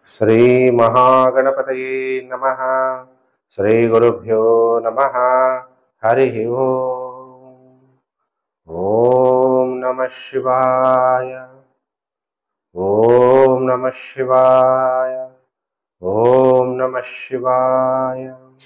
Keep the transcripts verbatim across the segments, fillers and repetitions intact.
ಶ್ರೀ ಮಹಾಗಣಪತಯೇ ನಮಃ. ಶ್ರೀ ಗುರುಭ್ಯೋ ನಮಃ. ಹರಿ ಓಂ. ಓಂ ನಮಃ ಶಿವಾಯ. ಓಂ ನಮಃ ಶಿವಾಯ. ಓಂ ನಮಃ ಶಿವಾಯ.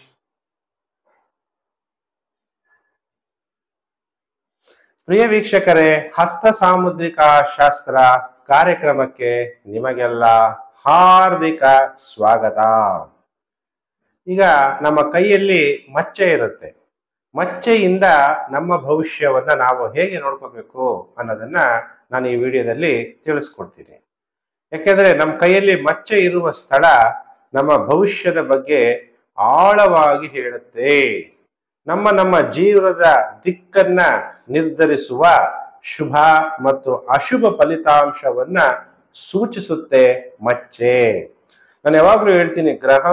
ಪ್ರಿಯ ವೀಕ್ಷಕರೇ, ಹಸ್ತ ಸಾಮುದ್ರಿಕ ಶಾಸ್ತ್ರ ಕಾರ್ಯಕ್ರಮಕ್ಕೆ ನಿಮಗೆಲ್ಲ ಹಾರ್ದಿಕ ಸ್ವಾಗತ. ಈಗ ನಮ್ಮ ಕೈಯಲ್ಲಿ ಮಚ್ಚೆ ಇರುತ್ತೆ. ಮಚ್ಚೆಯಿಂದ ನಮ್ಮ ಭವಿಷ್ಯವನ್ನ ನಾವು ಹೇಗೆ ನೋಡ್ಕೋಬೇಕು ಅನ್ನೋದನ್ನ ನಾನು ಈ ವಿಡಿಯೋದಲ್ಲಿ ತಿಳಿಸ್ಕೊಡ್ತೀನಿ. ಯಾಕೆಂದ್ರೆ ನಮ್ಮ ಕೈಯಲ್ಲಿ ಮಚ್ಚೆ ಇರುವ ಸ್ಥಳ ನಮ್ಮ ಭವಿಷ್ಯದ ಬಗ್ಗೆ ಆಳವಾಗಿ ಹೇಳುತ್ತೆ. ನಮ್ಮ ನಮ್ಮ ಜೀವನದ ದಿಕ್ಕನ್ನ ನಿರ್ಧರಿಸುವ ಶುಭ ಮತ್ತು ಅಶುಭ ಫಲಿತಾಂಶವನ್ನ ಸೂಚಿಸುತ್ತೆ ಮಚ್ಚೆ. ನಾನು ಯಾವಾಗ್ಲೂ ಹೇಳ್ತೀನಿ, ಗ್ರಹಂ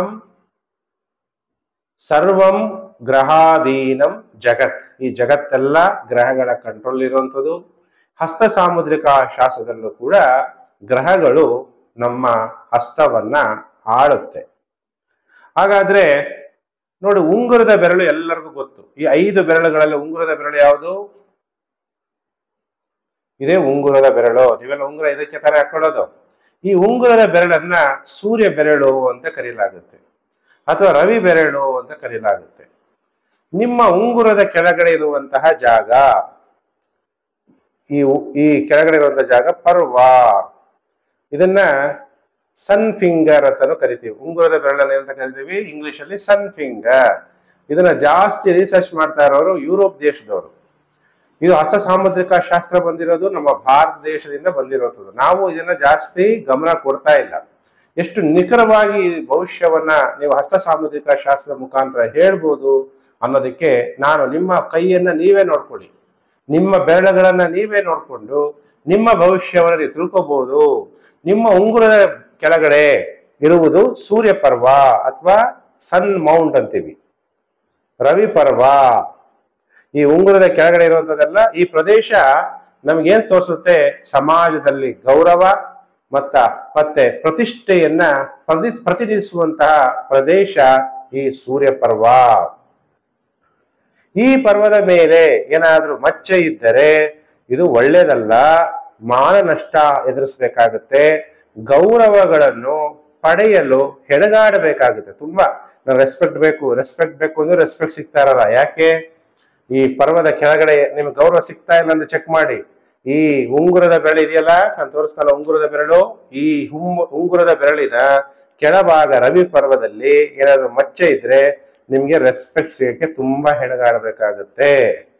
ಸರ್ವಂ ಗ್ರಹಾಧೀನಂ ಜಗತ್. ಈ ಜಗತ್ತೆಲ್ಲ ಗ್ರಹಗಳ ಕಂಟ್ರೋಲ್ ಇರುವಂಥದ್ದು. ಹಸ್ತ ಸಾಮುದ್ರಿಕ ಶಾಸ್ತ್ರದಲ್ಲೂ ಕೂಡ ಗ್ರಹಗಳು ನಮ್ಮ ಹಸ್ತವನ್ನ ಆಳುತ್ತೆ. ಹಾಗಾದ್ರೆ ನೋಡಿ, ಉಂಗುರದ ಬೆರಳು ಎಲ್ಲರಿಗೂ ಗೊತ್ತು. ಈ ಐದು ಬೆರಳುಗಳಲ್ಲಿ ಉಂಗುರದ ಬೆರಳು ಯಾವುದು? ಇದೇ ಉಂಗುರದ ಬೆರಳು. ನೀವೆಲ್ಲ ಉಂಗುರ ಇದಕ್ಕೆ ತರ ಹಾಕೊಳ್ಳೋದು. ಈ ಉಂಗುರದ ಬೆರಳನ್ನ ಸೂರ್ಯ ಬೆರಳು ಅಂತ ಕರೆಯಲಾಗುತ್ತೆ, ಅಥವಾ ರವಿ ಬೆರಳು ಅಂತ ಕರೆಯಲಾಗುತ್ತೆ. ನಿಮ್ಮ ಉಂಗುರದ ಕೆಳಗಡೆ ಇರುವಂತಹ ಜಾಗ, ಈ ಈ ಕೆಳಗಡೆ ಇರುವಂತಹ ಜಾಗ ಪರ್ವ. ಇದನ್ನ ಸನ್ ಫಿಂಗರ್ ಅಂತಾನು ಕರಿತೀವಿ. ಉಂಗುರದ ಬೆರಳನ್ನ ಅಂತ ಕರಿತೀವಿ ಇಂಗ್ಲಿಷ್ ಅಲ್ಲಿ ಸನ್ ಫಿಂಗರ್. ಇದನ್ನ ಜಾಸ್ತಿ ರಿಸರ್ಚ್ ಮಾಡ್ತಾ ಇರೋರು ಯುರೋಪ್ ದೇಶದವರು. ಇದು ಹಸ್ತ ಸಾಮುದ್ರಿಕ ಶಾಸ್ತ್ರ ಬಂದಿರೋದು ನಮ್ಮ ಭಾರತ ದೇಶದಿಂದ ಬಂದಿರೋದು. ನಾವು ಇದನ್ನ ಜಾಸ್ತಿ ಗಮನ ಕೊಡ್ತಾ ಇಲ್ಲ. ಎಷ್ಟು ನಿಖರವಾಗಿ ಭವಿಷ್ಯವನ್ನ ನೀವು ಹಸ್ತ ಸಾಮುದ್ರಿಕ ಶಾಸ್ತ್ರದ ಮುಖಾಂತರ ಹೇಳ್ಬೋದು ಅನ್ನೋದಕ್ಕೆ ನಾನು ನಿಮ್ಮ ಕೈಯನ್ನ ನೀವೇ ನೋಡ್ಕೊಳ್ಳಿ, ನಿಮ್ಮ ಬೆರಳುಗಳನ್ನ ನೀವೇ ನೋಡ್ಕೊಂಡು ನಿಮ್ಮ ಭವಿಷ್ಯವನ್ನ ನೀವು ತಿಳ್ಕೋಬಹುದು. ನಿಮ್ಮ ಉಂಗುರದ ಕೆಳಗಡೆ ಇರುವುದು ಸೂರ್ಯ ಪರ್ವ ಅಥವಾ ಸನ್ ಮೌಂಟ್ ಅಂತೀವಿ, ರವಿ ಪರ್ವ. ಈ ಉಂಗುರದ ಕೆಳಗಡೆ ಇರುವಂತದೆಲ್ಲ ಈ ಪ್ರದೇಶ ನಮ್ಗೇನ್ ತೋರಿಸುತ್ತೆ? ಸಮಾಜದಲ್ಲಿ ಗೌರವ ಮತ್ತ ಮತ್ತೆ ಪ್ರತಿಷ್ಠೆಯನ್ನ ಪ್ರತಿ ಪ್ರತಿನಿಧಿಸುವಂತಹ ಪ್ರದೇಶ ಈ ಸೂರ್ಯ ಪರ್ವ. ಈ ಪರ್ವದ ಮೇಲೆ ಏನಾದ್ರೂ ಮಚ್ಚೆ ಇದ್ದರೆ ಇದು ಒಳ್ಳೇದಲ್ಲ, ಮಾನ ನಷ್ಟ ಎದುರಿಸಬೇಕಾಗುತ್ತೆ. ಗೌರವಗಳನ್ನು ಪಡೆಯಲು ಹೆಣಗಾಡಬೇಕಾಗುತ್ತೆ. ತುಂಬಾ ನಾವು ರೆಸ್ಪೆಕ್ಟ್ ಬೇಕು ರೆಸ್ಪೆಕ್ಟ್ ಬೇಕು ಅಂದ್ರೆ ರೆಸ್ಪೆಕ್ಟ್ ಸಿಗ್ತಾ ಇರಲ್ಲ. ಯಾಕೆ? ಈ ಪರ್ವದ ಕೆಳಗಡೆ ನಿಮ್ಗೆ ಗೌರವ ಸಿಗ್ತಾ ಇಲ್ಲ ಅಂದ್ರೆ ಚೆಕ್ ಮಾಡಿ. ಈ ಉಂಗುರದ ಬೆರಳು ಇದೆಯಲ್ಲ, ನಾನು ತೋರಿಸ್ತಲ್ಲ ಉಂಗುರದ ಬೆರಳು, ಈ ಹುಮ್ ಉಂಗುರದ ಬೆರಳಿನ ಕೆಳಭಾಗ ರವಿ ಪರ್ವದಲ್ಲಿ ಏನಾದ್ರು ಮಚ್ಚೆ ಇದ್ರೆ ನಿಮ್ಗೆ ರೆಸ್ಪೆಕ್ಟ್ ಸಿಗಕ್ಕೆ ತುಂಬಾ ಹೆಣಗಾಡಬೇಕಾಗುತ್ತೆ.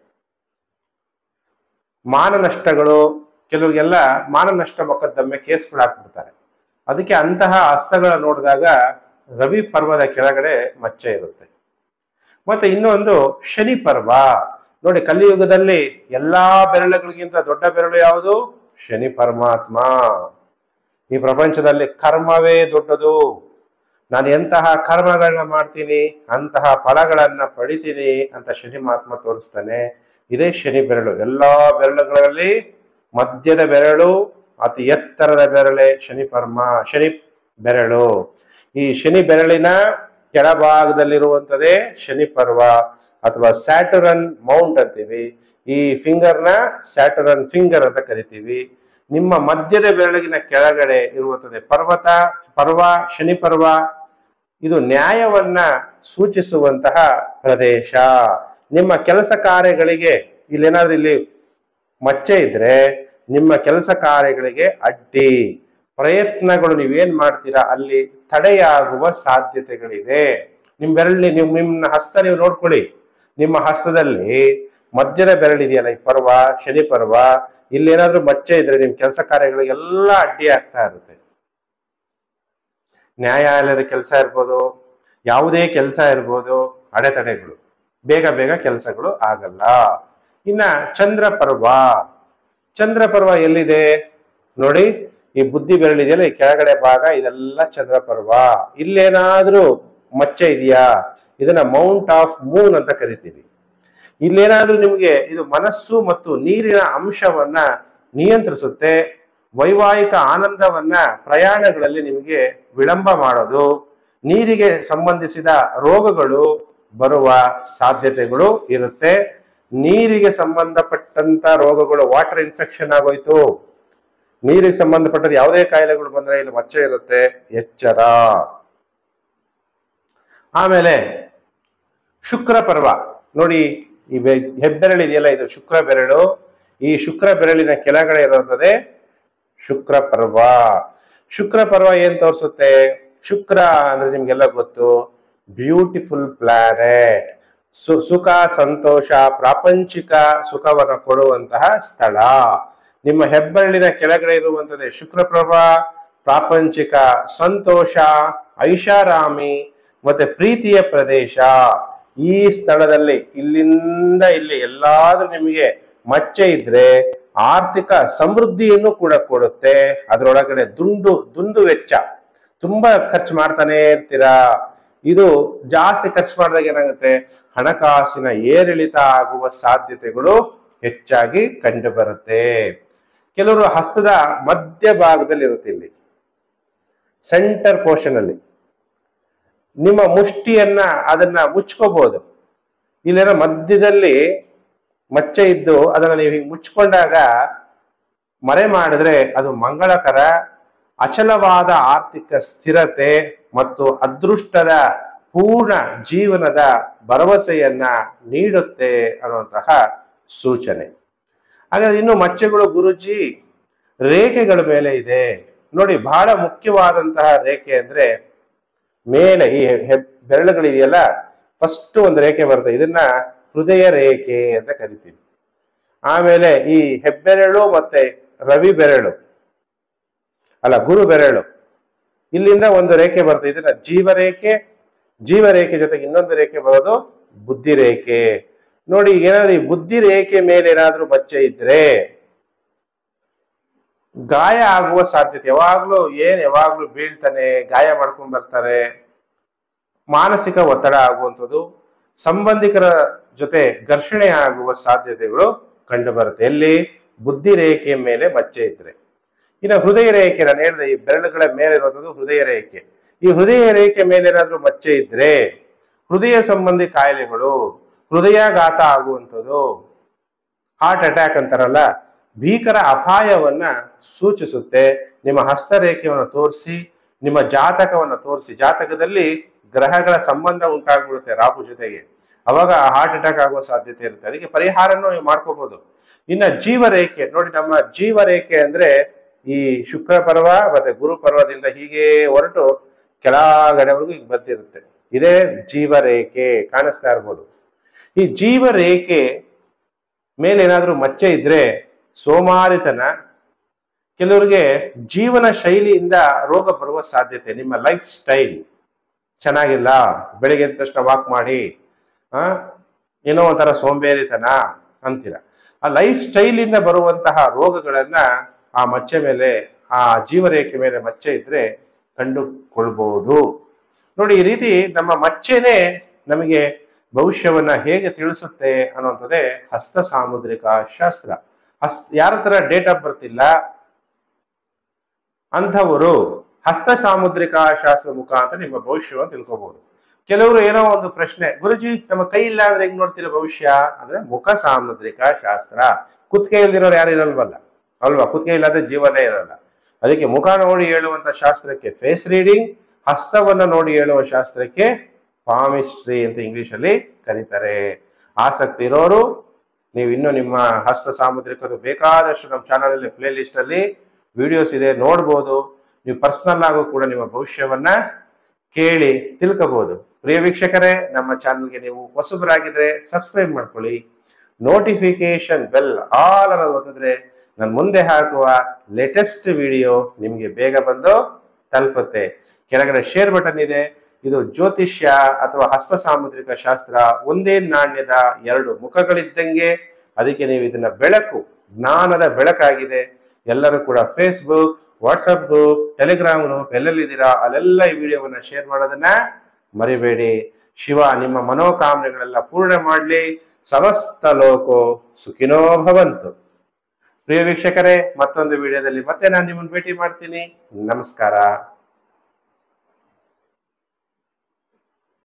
ಮಾನ ನಷ್ಟಗಳು, ಕೆಲವರಿಗೆಲ್ಲ ಮಾನ ನಷ್ಟ ಮೊಕದ್ದಮೆ ಕೇಸ್ಗಳು ಹಾಕ್ಬಿಡ್ತಾರೆ. ಅದಕ್ಕೆ ಅಂತಹ ಹಸ್ತಗಳ ನೋಡಿದಾಗ ರವಿ ಪರ್ವದ ಕೆಳಗಡೆ ಮಚ್ಚೆ ಇರುತ್ತೆ. ಮತ್ತೆ ಇನ್ನೊಂದು ಶನಿ ಪರ್ವ. ನೋಡಿ, ಕಲಿಯುಗದಲ್ಲಿ ಎಲ್ಲಾ ಬೆರಳುಗಳಿಗಿಂತ ದೊಡ್ಡ ಬೆರಳು ಯಾವುದು? ಶನಿ ಪರಮಾತ್ಮ. ಈ ಪ್ರಪಂಚದಲ್ಲಿ ಕರ್ಮವೇ ದೊಡ್ಡದು. ನಾನು ಎಂತಹ ಕರ್ಮಗಳನ್ನ ಮಾಡ್ತೀನಿ ಅಂತಹ ಫಲಗಳನ್ನ ಪಡಿತೀನಿ ಅಂತ ಶನಿ ಮಹಾತ್ಮ ತೋರಿಸ್ತಾನೆ. ಇದೇ ಶನಿ ಬೆರಳು. ಎಲ್ಲಾ ಬೆರಳುಗಳಲ್ಲಿ ಮಧ್ಯದ ಬೆರಳು, ಅತಿ ಎತ್ತರದ ಬೆರಳೆ ಶನಿ ಪರಮ ಶನಿ ಬೆರಳು. ಈ ಶನಿ ಬೆರಳಿನ ಕೆಳಭಾಗದಲ್ಲಿರುವಂತದೇ ಶನಿ ಪರ್ವ ಅಥವಾ ಸ್ಯಾಟರ್ನ್ ಮೌಂಟ್ ಅಂತೀವಿ. ಈ ಫಿಂಗರ್ನ ಸ್ಯಾಟರ್ನ್ ಫಿಂಗರ್ ಅಂತ ಕರಿತೀವಿ. ನಿಮ್ಮ ಮಧ್ಯದ ಬೆರಳಿನ ಕೆಳಗಡೆ ಇರುವಂತದೇ ಪರ್ವತ ಪರ್ವ, ಶನಿ ಪರ್ವ. ಇದು ನ್ಯಾಯವನ್ನ ಸೂಚಿಸುವಂತಹ ಪ್ರದೇಶ. ನಿಮ್ಮ ಕೆಲಸ ಕಾರ್ಯಗಳಿಗೆ ಇಲ್ಲೇನಾದ್ರೂ ಇಲ್ಲಿ ಮಚ್ಚೆ ಇದ್ರೆ ನಿಮ್ಮ ಕೆಲಸ ಕಾರ್ಯಗಳಿಗೆ ಅಡ್ಡಿ, ಪ್ರಯತ್ನಗಳು ನೀವೇನ್ ಮಾಡ್ತೀರಾ ಅಲ್ಲಿ ತಡೆಯಾಗುವ ಸಾಧ್ಯತೆಗಳಿದೆ. ನಿಮ್ ಬೆರಳಿ ನೀವು ನಿಮ್ಮ ಹಸ್ತ ನೀವು ನೋಡ್ಕೊಳ್ಳಿ. ನಿಮ್ಮ ಹಸ್ತದಲ್ಲಿ ಮಧ್ಯದ ಬೆರಳಿದೆಯಲ್ಲ ಈ ಪರ್ವ, ಶನಿ ಪರ್ವ, ಇಲ್ಲೇನಾದ್ರೂ ಮಚ್ಚೆ ಇದ್ರೆ ನಿಮ್ ಕೆಲಸ ಕಾರ್ಯಗಳಿಗೆಲ್ಲ ಅಡ್ಡಿ ಆಗ್ತಾ ಇರುತ್ತೆ. ನ್ಯಾಯಾಲಯದ ಕೆಲಸ ಇರ್ಬೋದು, ಯಾವುದೇ ಕೆಲಸ ಇರ್ಬೋದು, ಅಡೆತಡೆಗಳು, ಬೇಗ ಬೇಗ ಕೆಲಸಗಳು ಆಗಲ್ಲ. ಇನ್ನ ಚಂದ್ರ ಪರ್ವ. ಚಂದ್ರ ಪರ್ವ ಎಲ್ಲಿದೆ ನೋಡಿ, ಈ ಬುದ್ಧಿ ಬೆರಳಿದೆಯಲ್ಲ ಈ ಕೆಳಗಡೆ ಭಾಗ, ಇದೆಲ್ಲ ಚಂದ್ರ ಪರ್ವ. ಇಲ್ಲೇನಾದ್ರೂ ಮಚ್ಚೆ ಇದೆಯಾ? ಇದನ್ನ ಮೌಂಟ್ ಆಫ್ ಮೂನ್ ಅಂತ ಕರಿತೀವಿ. ಇಲ್ಲೇನಾದ್ರೂ ನಿಮ್ಗೆ ಇದು ಮನಸ್ಸು ಮತ್ತು ನೀರಿನ ಅಂಶವನ್ನ ನಿಯಂತ್ರಿಸುತ್ತೆ. ವೈವಾಹಿಕ ಆನಂದವನ್ನ ಪ್ರಯಾಣಗಳಲ್ಲಿ ನಿಮಗೆ ವಿಳಂಬ ಮಾಡೋದು, ನೀರಿಗೆ ಸಂಬಂಧಿಸಿದ ರೋಗಗಳು ಬರುವ ಸಾಧ್ಯತೆಗಳು ಇರುತ್ತೆ. ನೀರಿಗೆ ಸಂಬಂಧಪಟ್ಟಂತ ರೋಗಗಳು, ವಾಟರ್ ಇನ್ಫೆಕ್ಷನ್ ಆಗೋಯ್ತು, ನೀರಿಗೆ ಸಂಬಂಧಪಟ್ಟದ ಯಾವುದೇ ಕಾಯಿಲೆಗಳು ಬಂದ್ರೆ ಇಲ್ಲಿ ಮಚ್ಚೆ ಇರುತ್ತೆ, ಎಚ್ಚರ. ಆಮೇಲೆ ಶುಕ್ರ ಪರ್ವ ನೋಡಿ, ಈ ಹೆಬ್ಬೆರಳಿದೆಯಲ್ಲ, ಇದು ಶುಕ್ರ ಬೆರಳು. ಈ ಶುಕ್ರ ಬೆರಳಿನ ಕೆಳಗಡೆ ಇರುತ್ತದೆ ಶುಕ್ರ ಪರ್ವ. ಶುಕ್ರ ಪರ್ವ ಏನ್ ತೋರಿಸುತ್ತೆ? ಶುಕ್ರ ಅಂದ್ರೆ ನಿಮ್ಗೆಲ್ಲ ಗೊತ್ತು, ಬ್ಯೂಟಿಫುಲ್ ಪ್ಲಾನೆಟ್, ಸು ಸುಖ ಸಂತೋಷ, ಪ್ರಾಪಂಚಿಕ ಸುಖವನ್ನು ಕೊಡುವಂತಹ ಸ್ಥಳ. ನಿಮ್ಮ ಹೆಬ್ಬೆರಳಿನ ಕೆಳಗಡೆ ಇರುವಂತದ್ದೇ ಶುಕ್ರ ಪರ್ವ. ಪ್ರಾಪಂಚಿಕ ಸಂತೋಷ, ಐಷಾರಾಮಿ ಮತ್ತೆ ಪ್ರೀತಿಯ ಪ್ರದೇಶ. ಈ ಸ್ಥಳದಲ್ಲಿ ಇಲ್ಲಿಂದ ಇಲ್ಲಿ ಎಲ್ಲಾದ್ರೂ ನಿಮಗೆ ಮಚ್ಚೆ ಇದ್ರೆ ಆರ್ಥಿಕ ಸಮೃದ್ಧಿಯನ್ನು ಕೂಡ ಕೊಡುತ್ತೆ. ಅದರೊಳಗಡೆ ದುಂಡು ದುಂದು ವೆಚ್ಚ, ತುಂಬಾ ಖರ್ಚು ಮಾಡ್ತಾನೆ ಇರ್ತೀರಾ. ಇದು ಜಾಸ್ತಿ ಖರ್ಚು ಮಾಡಿದಾಗ ಏನಾಗುತ್ತೆ? ಹಣಕಾಸಿನ ಏರಿಳಿತ ಆಗುವ ಸಾಧ್ಯತೆಗಳು ಹೆಚ್ಚಾಗಿ ಕಂಡು ಬರುತ್ತೆ. ಕೆಲವರು ಹಸ್ತದ ಮಧ್ಯ ಭಾಗದಲ್ಲಿ ಇರುತ್ತೆ, ಇಲ್ಲಿ ಸೆಂಟರ್ ಪೋರ್ಷನ್ ಅಲ್ಲಿ ನಿಮ್ಮ ಮುಷ್ಟಿಯನ್ನ ಅದನ್ನ ಮುಚ್ಕೋಬಹುದು. ಇಲ್ಲೇನೋ ಮಧ್ಯದಲ್ಲಿ ಮಚ್ಚೆ ಇದ್ದು ಅದನ್ನ ನೀವು ಹಿಂಗೆ ಮುಚ್ಕೊಂಡಾಗ ಮರೆ ಮಾಡಿದ್ರೆ ಅದು ಮಂಗಳಕರ, ಅಚಲವಾದ ಆರ್ಥಿಕ ಸ್ಥಿರತೆ ಮತ್ತು ಅದೃಷ್ಟದ ಪೂರ್ಣ ಜೀವನದ ಭರವಸೆಯನ್ನ ನೀಡುತ್ತೆ ಅನ್ನುವಂತಹ ಸೂಚನೆ. ಹಾಗಾದ್ರೆ ಇನ್ನು ಮಚ್ಚೆಗಳು ಗುರುಜಿ ರೇಖೆಗಳ ಮೇಲೆ ಇದೆ ನೋಡಿ. ಬಹಳ ಮುಖ್ಯವಾದಂತಹ ರೇಖೆ ಅಂದ್ರೆ ಮೇಲೆ ಈ ಬೆರಳುಗಳಿದೆಯಲ್ಲ, ಫಸ್ಟ್ ಒಂದು ರೇಖೆ ಬರುತ್ತೆ, ಇದನ್ನ ಹೃದಯ ರೇಖೆ ಅಂತ ಕರಿತೀವಿ. ಆಮೇಲೆ ಈ ಹೆಬ್ಬೆರಳು ಮತ್ತೆ ರವಿ ಬೆರಳು ಅಲ್ಲ ಗುರು ಬೆರಳು, ಇಲ್ಲಿಂದ ಒಂದು ರೇಖೆ ಬರುತ್ತೆ, ಇದನ್ನ ಜೀವರೇಖೆ. ಜೀವರೇಖೆ ಜೊತೆಗೆ ಇನ್ನೊಂದು ರೇಖೆ ಬರೋದು ಬುದ್ಧಿ ರೇಖೆ. ನೋಡಿ, ಏನಾದ್ರೂ ಈ ಬುದ್ಧಿ ರೇಖೆ ಮೇಲೆ ಏನಾದ್ರೂ ಮಚ್ಚೆ ಇದ್ರೆ ಗಾಯ ಆಗುವ ಸಾಧ್ಯತೆ. ಯಾವಾಗ್ಲೂ ಏನ್ ಯಾವಾಗ್ಲೂ ಬೀಳ್ತಾನೆ, ಗಾಯ ಮಾಡ್ಕೊಂಡ್ ಬರ್ತಾರೆ, ಮಾನಸಿಕ ಒತ್ತಡ ಆಗುವಂಥದ್ದು, ಸಂಬಂಧಿಕರ ಜೊತೆ ಘರ್ಷಣೆ ಆಗುವ ಸಾಧ್ಯತೆಗಳು ಕಂಡು ಬರುತ್ತೆ. ಎಲ್ಲಿ? ಬುದ್ಧಿ ರೇಖೆಯ ಮೇಲೆ ಮಚ್ಚೆ ಇದ್ರೆ. ಇನ್ನು ಹೃದಯ ರೇಖೆ, ನಾನು ಹೇಳಿದೆ ಈ ಬೆರಳುಗಳ ಮೇಲೆ ಇರುವಂಥದ್ದು ಹೃದಯ ರೇಖೆ. ಈ ಹೃದಯ ರೇಖೆ ಮೇಲೆ ಏನಾದ್ರೂ ಮಚ್ಚೆ ಇದ್ರೆ ಹೃದಯ ಸಂಬಂಧಿ ಕಾಯಿಲೆಗಳು, ಹೃದಯಾಘಾತ ಆಗುವಂಥದ್ದು, ಹಾರ್ಟ್ ಅಟ್ಯಾಕ್ ಅಂತಾರಲ್ಲ, ಭೀಕರ ಅಪಾಯವನ್ನ ಸೂಚಿಸುತ್ತೆ. ನಿಮ್ಮ ಹಸ್ತರೇಖೆಯನ್ನು ತೋರಿಸಿ, ನಿಮ್ಮ ಜಾತಕವನ್ನು ತೋರಿಸಿ, ಜಾತಕದಲ್ಲಿ ಗ್ರಹಗಳ ಸಂಬಂಧ ಉಂಟಾಗ್ಬಿಡುತ್ತೆ ರಾಹು ಜೊತೆಗೆ, ಅವಾಗ ಹಾರ್ಟ್ ಅಟ್ಯಾಕ್ ಆಗುವ ಸಾಧ್ಯತೆ ಇರುತ್ತೆ. ಅದಕ್ಕೆ ಪರಿಹಾರನೂ ನೀವು ಮಾಡ್ಕೋಬಹುದು. ಇನ್ನ ಜೀವರೇಖೆ ನೋಡಿ, ನಮ್ಮ ಜೀವರೇಖೆ ಅಂದ್ರೆ ಈ ಶುಕ್ರ ಪರ್ವ ಮತ್ತೆ ಗುರು ಪರ್ವದಿಂದ ಹೀಗೆ ಹೊರಟು ಕೆಳಗಡೆವರೆಗೂ ಈಗ ಬರ್ತಿರುತ್ತೆ. ಇದೇ ಜೀವರೇಖೆ, ಕಾಣಿಸ್ತಾ ಇರ್ಬೋದು. ಈ ಜೀವರೇಖೆ ಮೇಲೆ ಏನಾದ್ರೂ ಮಚ್ಚೆ ಇದ್ರೆ ಸೋಮಾರಿತನ, ಕೆಲವರಿಗೆ ಜೀವನ ಶೈಲಿಯಿಂದ ರೋಗ ಬರುವ ಸಾಧ್ಯತೆ. ನಿಮ್ಮ ಲೈಫ್ ಸ್ಟೈಲ್ ಚೆನ್ನಾಗಿಲ್ಲ, ಬೆಳಿಗ್ಗೆ ಎದ್ದ ತಕ್ಷಣ ವಾಕ್ ಮಾಡಿ ಆ ಏನೋ ಒಂಥರ ಸೋಂಬೇರಿತನ ಅಂತೀರ. ಆ ಲೈಫ್ ಸ್ಟೈಲ್ ಇಂದ ಬರುವಂತಹ ರೋಗಗಳನ್ನ ಆ ಮಚ್ಚೆ ಮೇಲೆ, ಆ ಜೀವರೇಖೆ ಮೇಲೆ ಮಚ್ಚೆ ಇದ್ರೆ ಕಂಡುಕೊಳ್ಬಹುದು. ನೋಡಿ, ಈ ರೀತಿ ನಮ್ಮ ಮಚ್ಚೆನೆ ನಮಗೆ ಭವಿಷ್ಯವನ್ನ ಹೇಗೆ ತಿಳಿಸುತ್ತೆ ಅನ್ನುವಂಥದ್ದೇ ಹಸ್ತ ಸಾಮುದ್ರಿಕ ಶಾಸ್ತ್ರ. ಹಸ್ತ ಯಾರ ತರ ಡೇಟ್ ಆಫ್ ಬರ್ತ್ ಇಲ್ಲ ಅಂಥವರು ಹಸ್ತ ಸಾಮುದ್ರಿಕ ಶಾಸ್ತ್ರ ಮುಖಾಂತರ ನಿಮ್ಮ ಭವಿಷ್ಯವನ್ನು ತಿಳ್ಕೋಬಹುದು. ಕೆಲವರು ಏನೋ ಒಂದು ಪ್ರಶ್ನೆ, ಗುರುಜಿ ನಮ್ಮ ಕೈ ಇಲ್ಲ ಅಂದ್ರೆ ಹೆಂಗ್ ನೋಡ್ತೀರ ಭವಿಷ್ಯ ಅಂದ್ರೆ? ಮುಖ ಸಾಮುದ್ರಿಕ ಶಾಸ್ತ್ರ. ಕುತ್ತಿಗೆ ಇಲ್ದಿರೋರು ಯಾರು ಇರಲ್ವಲ್ಲ ಅಲ್ವಾ? ಕುತ್ತಿಗೆ ಇಲ್ಲದೆ ಜೀವನೇ ಇರಲ್ಲ. ಅದಕ್ಕೆ ಮುಖ ನೋಡಿ ಹೇಳುವಂತ ಶಾಸ್ತ್ರಕ್ಕೆ ಫೇಸ್ ರೀಡಿಂಗ್, ಹಸ್ತವನ್ನ ನೋಡಿ ಹೇಳುವ ಶಾಸ್ತ್ರಕ್ಕೆ ಪಾಮಿಸ್ಟ್ರಿ ಅಂತ ಇಂಗ್ಲಿಷ್ ಅಲ್ಲಿ ಕರೀತಾರೆ. ಆಸಕ್ತಿ ಇರೋರು ನೀವು ಇನ್ನು ನಿಮ್ಮ ಹಸ್ತ ಸಾಮುದ್ರಿಕದ ಬೇಕಾದಷ್ಟು ನಮ್ಮ ಚಾನಲ್ ಅಲ್ಲಿ ಪ್ಲೇ ಲಿಸ್ಟ್ ಅಲ್ಲಿ ವಿಡಿಯೋಸ್ ಇದೆ, ನೋಡ್ಬೋದು. ನೀವು ಪರ್ಸನಲ್ ಆಗು ಕೂಡ ನಿಮ್ಮ ಭವಿಷ್ಯವನ್ನ ಕೇಳಿ ತಿಳ್ಕೋಬಹುದು. ಪ್ರಿಯ ವೀಕ್ಷಕರೇ, ನಮ್ಮ ಚಾನಲ್ಗೆ ನೀವು ಹೊಸಬರಾಗಿದ್ರೆ ಸಬ್ಸ್ಕ್ರೈಬ್ ಮಾಡ್ಕೊಳ್ಳಿ. ನೋಟಿಫಿಕೇಶನ್ ಬೆಲ್ ಆಲ್ ಅನ್ನೋದು ಒತ್ತಿದ್ರೆ ನಾನು ಮುಂದೆ ಹಾಕುವ ಲೇಟೆಸ್ಟ್ ವಿಡಿಯೋ ನಿಮಗೆ ಬೇಗ ಬಂದು ತಲುಪುತ್ತೆ. ಕೆಳಗಡೆ ಶೇರ್ ಬಟನ್ ಇದೆ. ಇದು ಜ್ಯೋತಿಷ್ಯ ಅಥವಾ ಹಸ್ತ ಸಾಮುದ್ರಿಕ ಶಾಸ್ತ್ರ ಒಂದೇ ನಾಣ್ಯದ ಎರಡು ಮುಖಗಳಿದ್ದಂಗೆ. ಅದಕ್ಕೆ ನೀವು ಇದನ್ನ ಬೆಳಕು, ಜ್ಞಾನದ ಬೆಳಕಾಗಿದೆ. ಎಲ್ಲರೂ ಕೂಡ Facebook, WhatsApp group, Telegram group ಎಲ್ಲೆಲ್ಲಿದ್ದೀರಾ ಅಲ್ಲೆಲ್ಲ ಈ ವಿಡಿಯೋವನ್ನ ಶೇರ್ ಮಾಡೋದನ್ನ ಮರಿಬೇಡಿ. ಶಿವ ನಿಮ್ಮ ಮನೋಕಾಮನೆಗಳೆಲ್ಲ ಪೂರ್ಣ ಮಾಡಲಿ. ಸಮಸ್ತ ಲೋಕೋ ಸುಖಿನೋ ಭವಂತು. ಪ್ರಿಯ ವೀಕ್ಷಕರೇ, ಮತ್ತೊಂದು ವಿಡಿಯೋದಲ್ಲಿ ಮತ್ತೆ ನಾನು ನಿಮ್ಮನ್ನು ಭೇಟಿ ಮಾಡ್ತೀನಿ. ನಮಸ್ಕಾರ.